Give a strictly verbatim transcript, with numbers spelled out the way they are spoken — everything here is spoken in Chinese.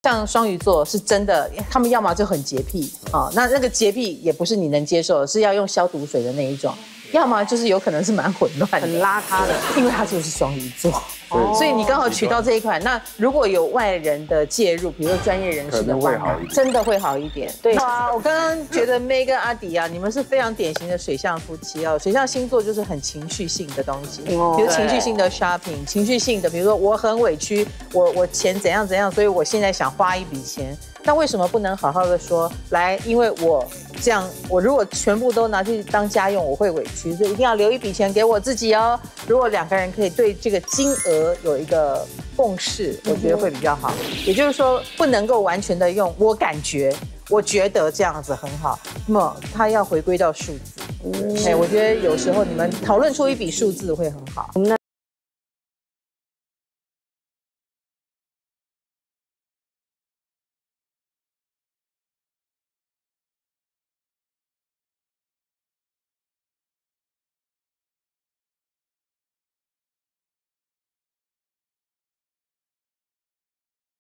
像双鱼座是真的，他们要么就很洁癖啊，那那个洁癖也不是你能接受的，是要用消毒水的那一种，要么就是有可能是蛮混乱的、 很邋遢的， 因为他就是双鱼座。所以你刚好取到这一款，那如果有外人的介入，比如说专业人士的话，真的会好一点。对啊，我刚刚觉得 May 跟阿迪啊，你们是非常典型的水象夫妻哦。水象星座就是很情绪性的东西，比如情绪性的 shopping， 情绪性的，比如说我很委屈，我我钱怎样怎样，所以我现在想花一笔钱。那为什么不能好好的说来？因为我这样，我如果全部都拿去当家用，我会委屈，所以一定要留一笔钱给我自己哦。如果两个人可以对这个金额有一个共识，我觉得会比较好。也就是说，不能够完全的用我感觉，我觉得这样子很好，那么它要回归到数字。哎，我觉得有时候你们讨论出一笔数字会很好。